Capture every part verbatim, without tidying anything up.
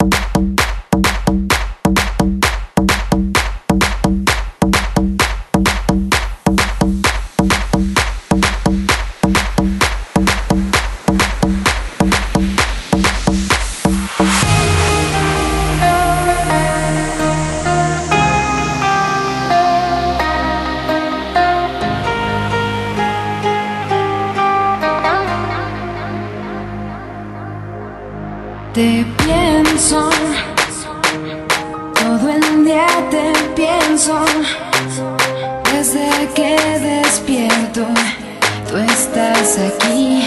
Te pienso, todo el día te pienso, desde que despierto, tú estás aquí.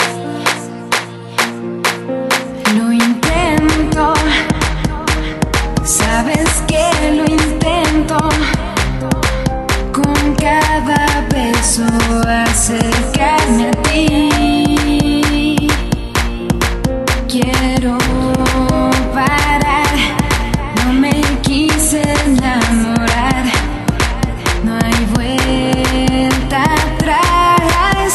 Lo intento, sabes que lo intento, con cada beso acercarme a ti. Quiero parar, no me quise enamorar, no hay vuelta atrás.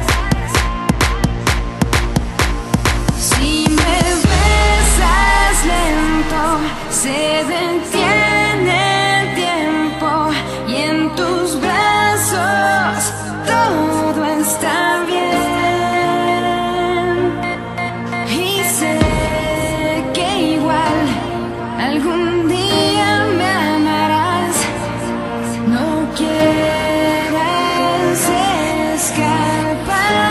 Si me besas lento, se detiene el tiempo y en tus brazos todo está bien. Algún día me amarás, no quieras escapar.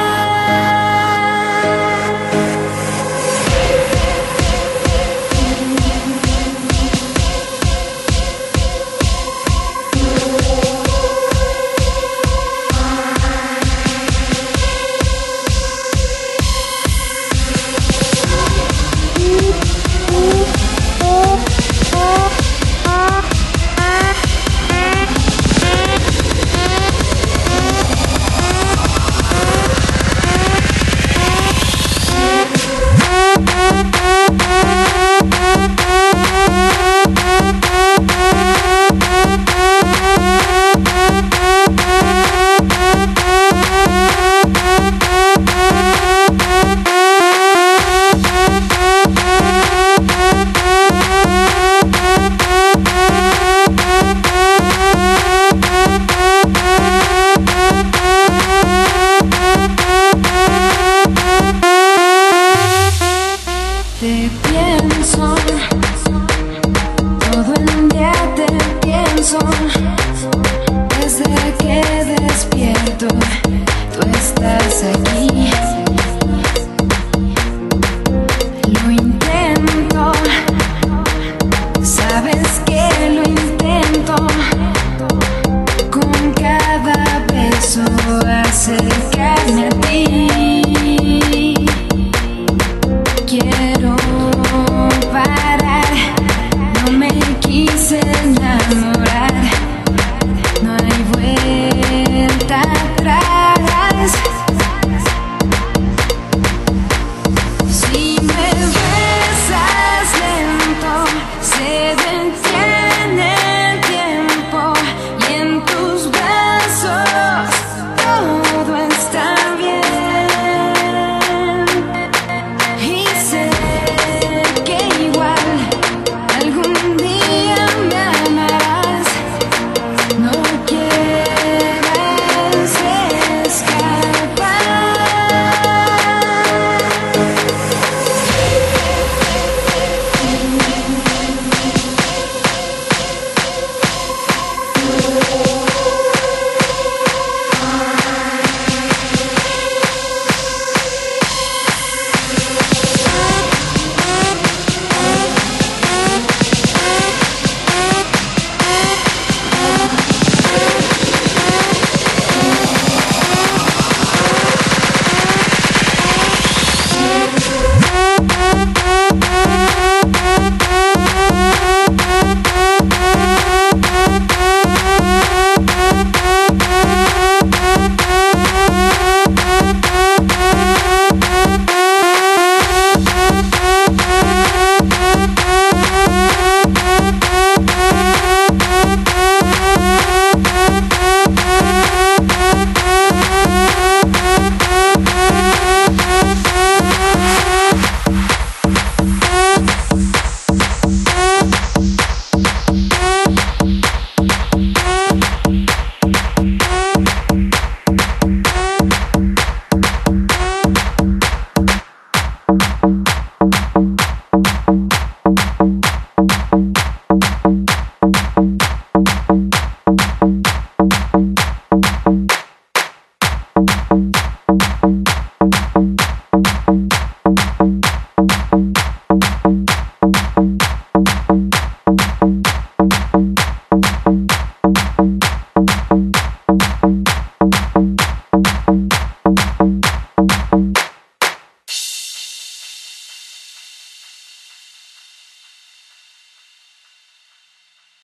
Te pienso, todo el día te pienso, desde que despierto, tú estás aquí.